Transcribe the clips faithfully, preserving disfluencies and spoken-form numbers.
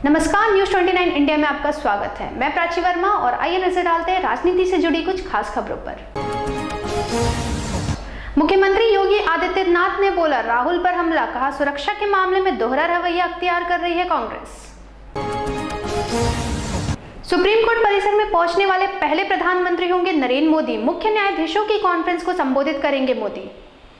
नमस्कार, न्यूज उनतीस इंडिया में आपका स्वागत है। मैं प्राची वर्मा और आइए नजर डालते हैं राजनीति से जुड़ी कुछ खास खबरों पर। मुख्यमंत्री योगी आदित्यनाथ ने बोला राहुल पर हमला, कहा सुरक्षा के मामले में दोहरा रवैया अख्तियार कर रही है कांग्रेस। सुप्रीम कोर्ट परिसर में पहुंचने वाले पहले प्रधानमंत्री होंगे नरेंद्र मोदी। मुख्य न्यायाधीशों की कॉन्फ्रेंस को संबोधित करेंगे मोदी।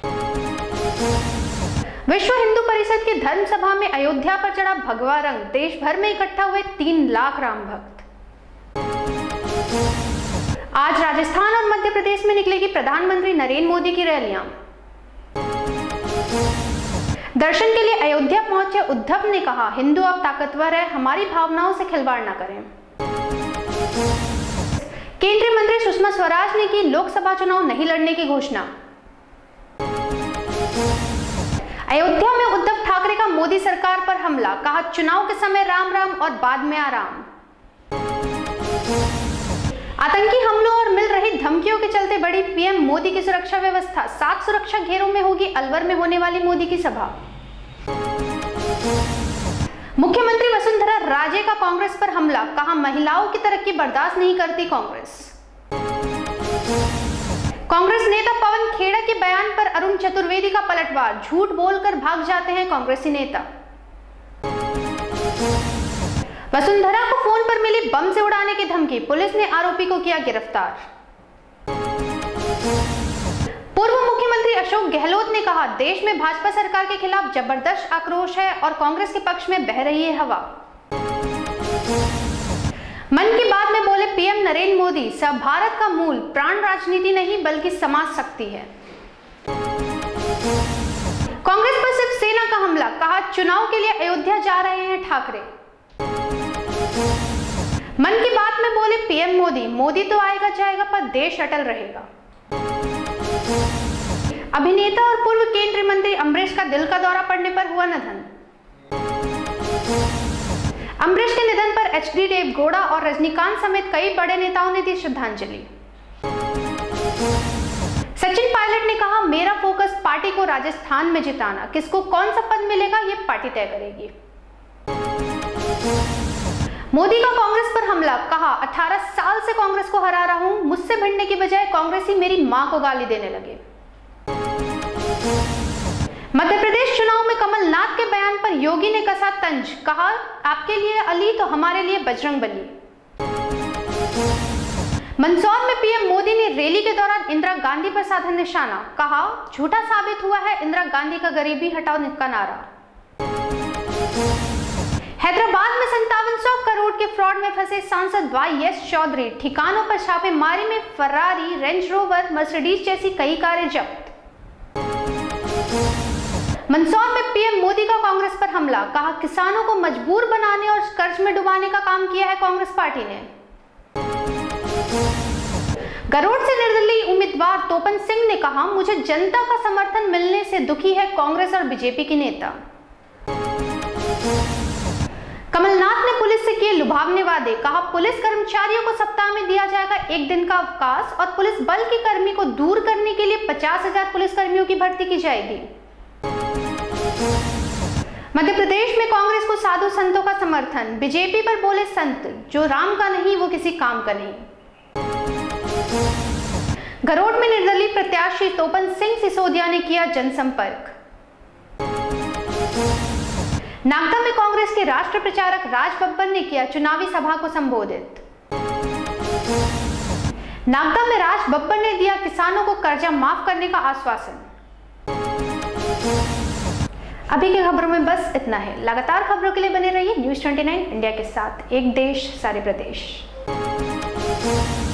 विश्व हिंदू परिषद की धर्म सभा में अयोध्या पर चढ़ा भगवा रंग, देश भर में इकट्ठा हुए तीन लाख राम भक्त। आज राजस्थान और मध्य प्रदेश में निकलेगी प्रधानमंत्री नरेंद्र मोदी की रैलियां। दर्शन के लिए अयोध्या पहुंचे उद्धव ने कहा हिंदू अब ताकतवर है, हमारी भावनाओं से खिलवाड़ न करें। केंद्रीय मंत्री सुषमा स्वराज ने की लोकसभा चुनाव नहीं लड़ने की घोषणा। अयोध्या में उद्धव ठाकरे का मोदी सरकार पर हमला, कहा चुनाव के समय राम राम और बाद में आराम। आतंकी हमलों और मिल रही धमकियों के चलते बढ़ी पीएम मोदी की सुरक्षा व्यवस्था, सात सुरक्षा घेरों में होगी अलवर में होने वाली मोदी की सभा। मुख्यमंत्री वसुंधरा राजे का कांग्रेस पर हमला, कहा महिलाओं की तरक्की बर्दाश्त नहीं करती कांग्रेस। कांग्रेस नेता पवन खेड़ा के बयान पर अरुण चतुर्वेदी का पलटवार, झूठ बोलकर भाग जाते हैं कांग्रेसी नेता। वसुंधरा को फोन पर मिली बम से उड़ाने की धमकी, पुलिस ने आरोपी को किया गिरफ्तार। पूर्व मुख्यमंत्री अशोक गहलोत ने कहा देश में भाजपा सरकार के खिलाफ जबरदस्त आक्रोश है और कांग्रेस के पक्ष में बह रही है हवा। मन की बात में बोले पीएम नरेंद्र मोदी, सब भारत का मूल प्राण राजनीति नहीं बल्कि समाज शक्ति है। कांग्रेस पर शिवसेना का हमला, कहा चुनाव के लिए अयोध्या जा रहे हैं ठाकरे। मन की बात में बोले पीएम मोदी, मोदी तो आएगा जाएगा पर देश अटल रहेगा। अभिनेता और पूर्व केंद्रीय मंत्री अम्बरीश का दिल का दौरा पड़ने पर हुआ निधन। अम्बरीश के निधन पर एच डी देवगौड़ा और रजनीकांत समेत कई बड़े नेताओं ने दी श्रद्धांजलि। सचिन पायलट ने कहा मेरा फोकस पार्टी को राजस्थान में जिताना, किसको कौन सा पद मिलेगा ये पार्टी तय करेगी। मोदी का कांग्रेस पर हमला, कहा अठारह साल से कांग्रेस को हरा रहा हूं, मुझसे भिड़ने की बजाय कांग्रेसी मेरी मां को गाली देने लगे। मध्य प्रदेश चुनाव में कमलनाथ के बयान पर योगी ने कसा तंज, कहा आपके लिए अली तो हमारे लिए बजरंगबली। मंदसौर में पीएम मोदी ने रैली के दौरान इंदिरा गांधी पर साधा निशाना, कहा झूठा साबित हुआ है इंदिरा गांधी का गरीबी हटाओ का नारा। हैदराबाद में संतावन सौ करोड़ के फ्रॉड में फंसे सांसद वाई एस चौधरी, ठिकानों पर छापेमारी में फरारी, रेंज रोवर, मर्सिडीज जैसी कई कारें जब्त। मंदसौर में पीएम मोदी का कांग्रेस पर हमला, कहा किसानों को मजबूर बनाने और कर्ज में डुबाने का काम किया है कांग्रेस पार्टी ने। गरोड़ से निर्दलीय उम्मीदवार तोपन सिंह ने कहा मुझे जनता का समर्थन मिलने से दुखी है कांग्रेस और बीजेपी की नेता। कमलनाथ ने पुलिस से किए लुभावने वादे, कहा पुलिस कर्मचारियों को सप्ताह में दिया जाएगा एक दिन का अवकाश और पुलिस बल की कर्मी को दूर करने के लिए पचास हजार पुलिस कर्मियों की भर्ती की जाएगी। मध्य प्रदेश में कांग्रेस को साधु संतों का समर्थन, बीजेपी पर बोले संत जो राम का नहीं वो किसी काम का नहीं। गरोड़ में निर्दलीय प्रत्याशी तोपन सिंह सिसोदिया ने किया जनसंपर्क। नागदा में कांग्रेस के राष्ट्र प्रचारक राज बब्बर ने किया चुनावी सभा को संबोधित। नागदा में राज बब्बर ने दिया किसानों को कर्जा माफ करने का आश्वासन। अभी की खबरों में बस इतना है। लगातार खबरों के लिए बने रहिए न्यूज उनतीस इंडिया के साथ। एक देश सारे प्रदेश।